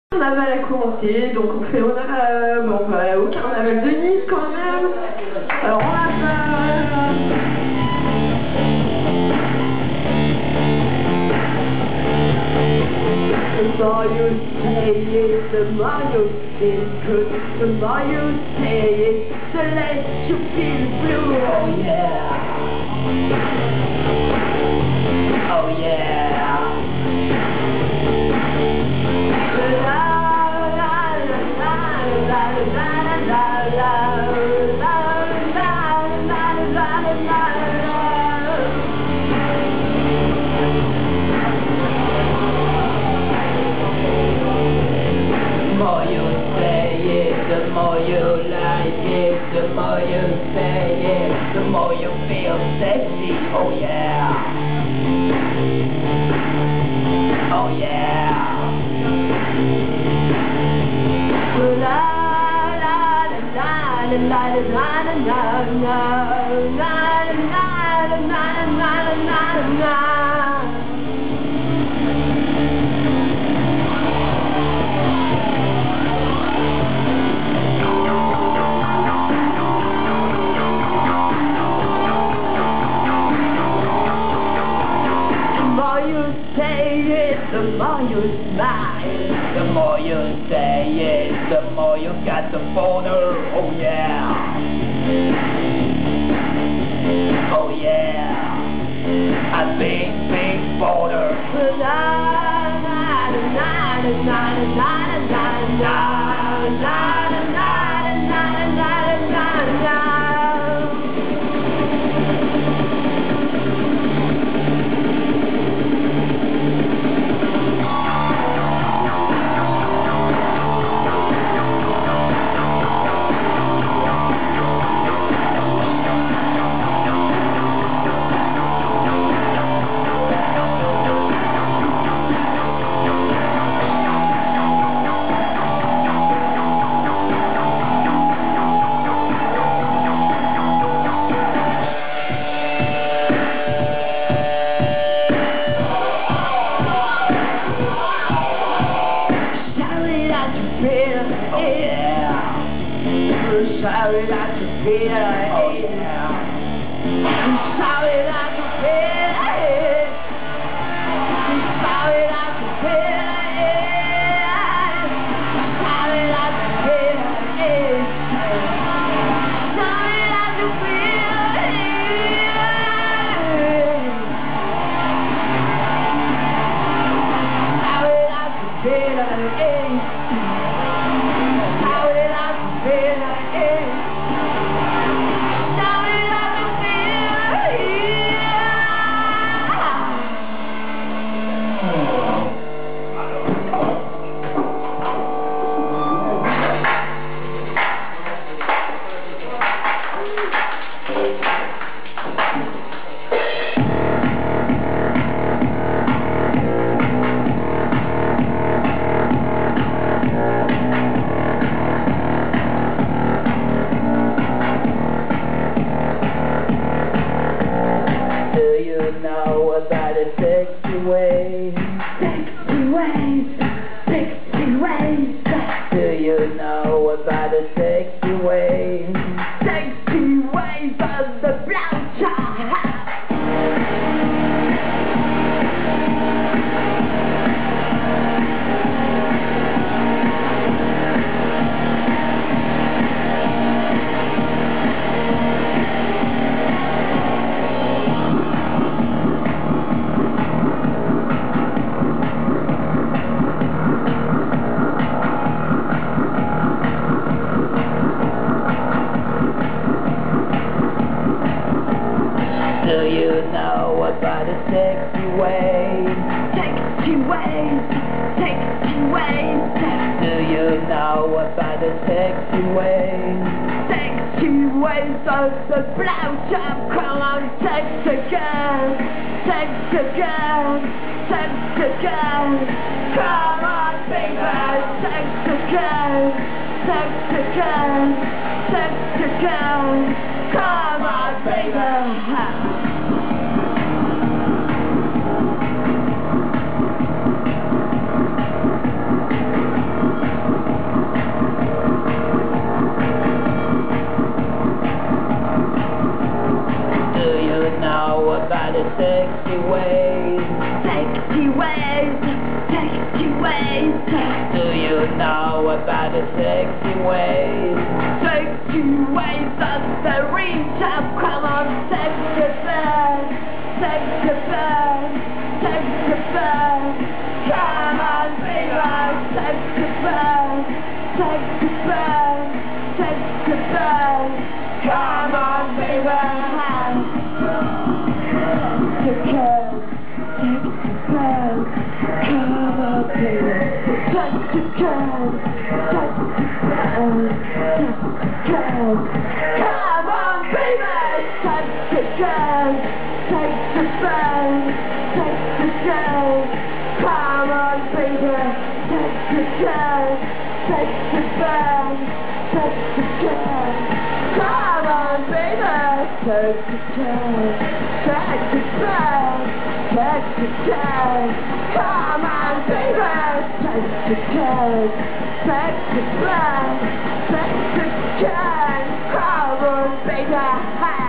Carnaval a commencé, donc on fait honneur au carnaval de Nice quand même. Alors on a the more you say it, the more you feel good. The more you say it, the less you feel blue. Oh yeah. Oh yeah. The more you like it, the more you say it, the more you feel sexy. Oh yeah. Oh yeah. La la la la la la la la la la la la. The more you smile, the more you say it, the more you got the boner. Oh yeah. Oh yeah. A big boner. La la la la la la la la la. Sorry that you feel it. Oh yeah. I'm sorry that you feel it. I'm sorry that you feel it. Sorry that you feel it. Sorry that you feel it. Sorry that you feel it. Sorry that you feel it. About a sexy way, sexy ways, sexy ways. Do you know about a sexy way, sexy ways of the brown child? Do you know about a sexy way, sexy ways, sexy ways? Do you know about a sexy way, sexy ways of the blowjob? Come on, sex again, sex again, sex again. Come on, baby, sex again, sex again, sex again. Come on, baby. Do you know about the sexy ways? Sexy ways of the reach up. Come on, sexy band, sexy band, sexy band. Come on, baby, sexy band, sexy band, sexy band. Come on, baby, sexy band, sexy band. Come on, baby. Touch the can, touch the can, touch the can. Come on, baby, touch the can, touch the can, touch the can. Come on, baby, touch the can, touch the can, touch the can. Come on, baby, touch the can, touch the can, touch the can. Come on, baby. Touch the can, touch the can, touch the can. Come on, baby.